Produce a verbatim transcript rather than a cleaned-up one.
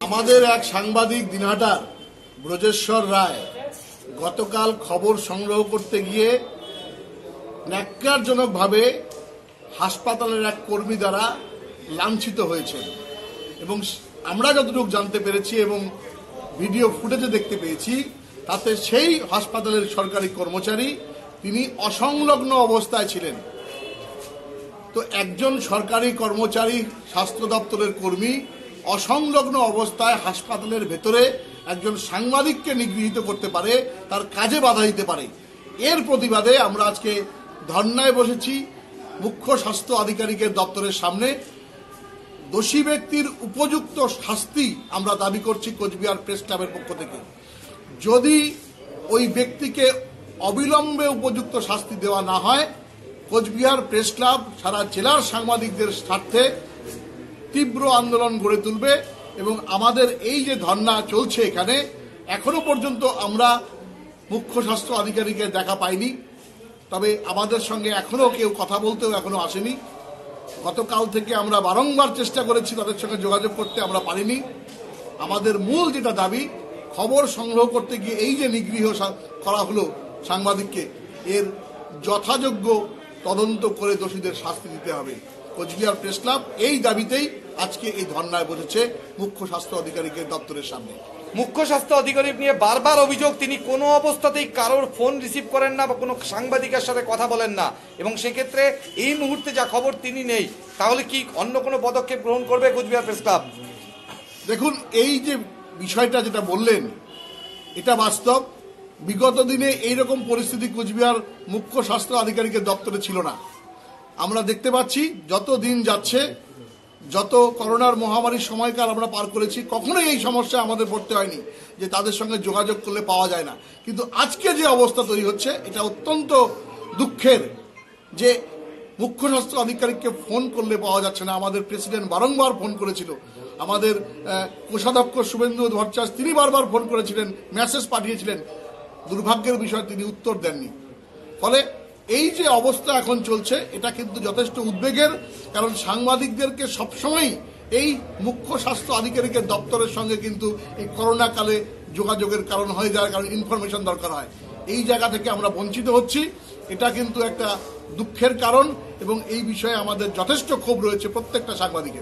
আমাদের এক সাংবাদিক দিনহাটার ব্রজেশ্বর রায় গতকাল খবর সংগ্রহ করতে গিয়ে ন্যাক্কারজনকভাবে হাসপাতালের এক কর্মী দ্বারা লাঞ্ছিত হয়েছেন এবং আমরা যতটুকু জানতে পেরেছি এবং ভিডিও ফুটেজে দেখতে পেয়েছি তাতে সেই হাসপাতালের সরকারি কর্মচারী তিনি অসংলগ্ন অবস্থায় ছিলেন। তো একজন সরকারি কর্মচারী স্বাস্থ্য দপ্তরের কর্মী অসংলগ্ন অবস্থায় হাসপাতালের ভেতরে একজন সাংবাদিককে নিগৃহীত করতে পারে, তার কাজে বাধা দিতে পারে। এর প্রতিবাদে আমরা আজকে ধর্নায় বসেছি মুখ্য স্বাস্থ্য আধিকারিকের দপ্তরের সামনে। দোষী ব্যক্তির উপযুক্ত শাস্তি আমরা দাবি করছি কোচবিহার প্রেস ক্লাবের পক্ষ থেকে। যদি ওই ব্যক্তিকে অবিলম্বে উপযুক্ত শাস্তি দেওয়া না হয়, কোচবিহার প্রেস ক্লাব সারা জেলার সাংবাদিকদের স্বার্থে তীব্র আন্দোলন গড়ে তুলবে এবং আমাদের এই যে ধর্না চলছে এখানে, এখনো পর্যন্ত আমরা মুখ্য স্বাস্থ্য আধিকারিকের দেখা পাইনি, তবে আমাদের সঙ্গে এখনো কেউ কথা বলতেও এখনো আসেনি। গতকাল থেকে আমরা বারংবার চেষ্টা করেছি তাদের সঙ্গে যোগাযোগ করতে, আমরা পারিনি। আমাদের মূল যেটা দাবি, খবর সংগ্রহ করতে গিয়ে এই যে নিগৃহ করা হলো সাংবাদিককে, এর যথাযোগ্য তদন্ত করে দোষীদের শাস্তি দিতে হবে। কোচবিহার প্রেস ক্লাব এই দাবিতেই আজকে এই ধর্নায় বসেছে মুখ্য স্বাস্থ্য আধিকারিকের দপ্তরের সামনে। মুখ্য স্বাস্থ্য আধিকারিক নিয়ে বারবার অভিযোগ, তিনি কোনো অবস্থাতেই কারোর ফোন রিসিভ করেন না বা কোনো সাংবাদিকের সাথে কথা বলেন না, এবং সেক্ষেত্রে এই মুহূর্তে যা খবর তিনি নেই, তাহলে কি অন্য কোনো পদক্ষেপ গ্রহণ করবে কোচবিহার প্রেস ক্লাব? দেখুন, এই যে বিষয়টা যেটা বললেন এটা বাস্তব। বিগত দিনে এইরকম পরিস্থিতি কোচবিহার মুখ্য স্বাস্থ্য আধিকারিকের দপ্তরে ছিল না। আমরা দেখতে পাচ্ছি যত দিন যাচ্ছে, যত করোনার মহামারীর সময়কাল আমরা পার করেছি, কখনোই এই সমস্যা আমাদের পড়তে হয়নি যে তাদের সঙ্গে যোগাযোগ করলে পাওয়া যায় না। কিন্তু আজকে যে অবস্থা তৈরি হচ্ছে এটা অত্যন্ত দুঃখের যে মুখ্য স্বাস্থ্য আধিকারিককে ফোন করলে পাওয়া যাচ্ছে না। আমাদের প্রেসিডেন্ট বারংবার ফোন করেছিল, আমাদের কোষাধ্যক্ষ শুভেন্দু ভট্টাচার্য তিনি বারবার ফোন করেছিলেন, মেসেজ পাঠিয়েছিলেন। দুর্ভাগ্যের বিষয় তিনি উত্তর দেননি। ফলে এই যে অবস্থা এখন চলছে এটা কিন্তু যথেষ্ট উদ্বেগের, কারণ সাংবাদিকদেরকে সবসময় এই মুখ্য স্বাস্থ্য আধিকারিকের দপ্তরের সঙ্গে কিন্তু এই করোনা কালে যোগাযোগের কারণ হয়ে যায়, কারণ ইনফরমেশন দরকার হয়। এই জায়গা থেকে আমরা বঞ্চিত হচ্ছি, এটা কিন্তু একটা দুঃখের কারণ এবং এই বিষয়ে আমাদের যথেষ্ট ক্ষোভ রয়েছে প্রত্যেকটা সাংবাদিকের।